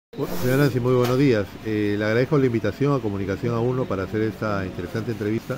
Señora Nancy, muy buenos días. Le agradezco la invitación a Comunicación a Uno para hacer esta interesante entrevista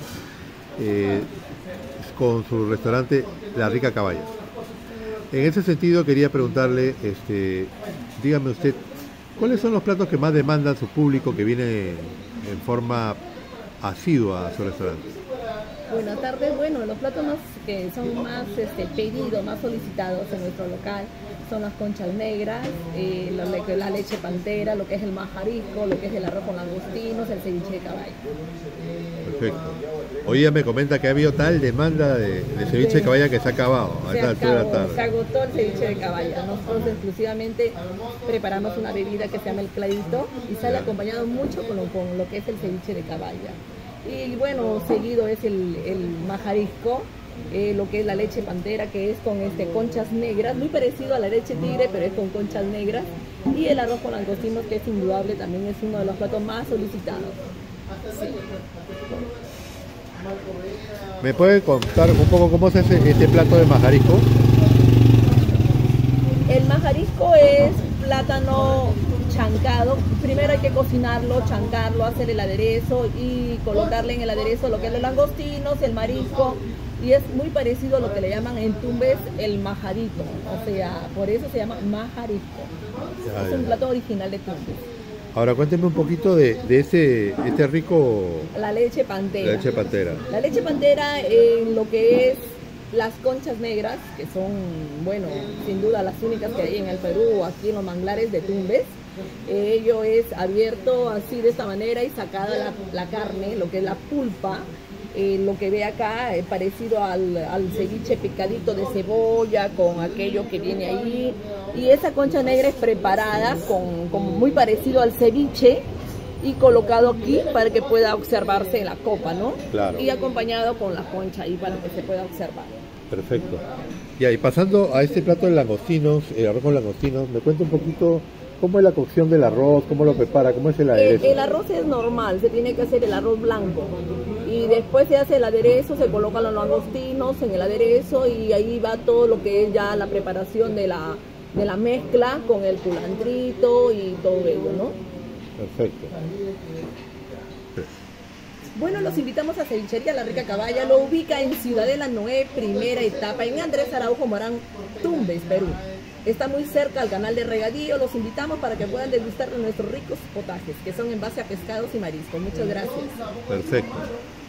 con su restaurante La Rica Caballas. En ese sentido quería preguntarle, dígame usted, ¿cuáles son los platos que más demandan su público que viene en forma asidua a su restaurante? Buenas tardes. Bueno, los platos que son más pedidos, más solicitados en nuestro local son las conchas negras, la leche pantera, lo que es el majarisco, lo que es el arroz con langostinos, el ceviche de caballo. Perfecto. Hoy ya me comenta que ha habido tal demanda de ceviche de caballa que se ha acabado a esta altura de la tarde. Se agotó el ceviche de caballa. Nosotros exclusivamente preparamos una bebida que se llama el clarito y sale acompañado mucho con lo que es el ceviche de caballa. Y bueno, seguido es el majarisco, lo que es la leche pantera, que es con conchas negras, muy parecido a la leche tigre, pero es con conchas negras. Y el arroz con langostinos, que es indudable, también es uno de los platos más solicitados. Sí. ¿Me puede contar un poco cómo es este plato de majarisco? El majarisco es plátano chancado. Primero hay que cocinarlo, chancarlo, hacer el aderezo y colocarle en el aderezo lo que es los langostinos, el marisco, y es muy parecido a lo que le llaman en Tumbes el majadito, o sea, por eso se llama majarisco. Es un plato original de Tumbes. Ahora cuénteme un poquito de este rico... La leche pantera. La leche pantera. La leche pantera en lo que es las conchas negras, que son, bueno, sin duda las únicas que hay en el Perú, aquí en los manglares de Tumbes. Ello es abierto así de esta manera y sacada la carne, lo que es la pulpa. Lo que ve acá es parecido al ceviche picadito de cebolla con aquello que viene ahí, y esa concha negra es preparada con muy parecido al ceviche y colocado aquí para que pueda observarse en la copa, ¿no? Claro. Y acompañado con la concha ahí para que se pueda observar. Perfecto. Ya, y pasando a este plato de langostinos, arroz con langostinos, me cuenta un poquito cómo es la cocción del arroz, cómo lo prepara, cómo es el aderezo. El arroz es normal, se tiene que hacer el arroz blanco y después se hace el aderezo, se colocan los langostinos en el aderezo y ahí va todo lo que es ya la preparación de la mezcla con el culantrito y todo ello, ¿no? Perfecto. Bueno, los invitamos a Cevichería La Rica Caballa. Lo ubica en Ciudadela Noé, primera etapa, en Andrés Araujo Morán, Tumbes, Perú. Está muy cerca al canal de regadío. Los invitamos para que puedan degustar de nuestros ricos potajes, que son en base a pescados y mariscos. Muchas gracias. Perfecto.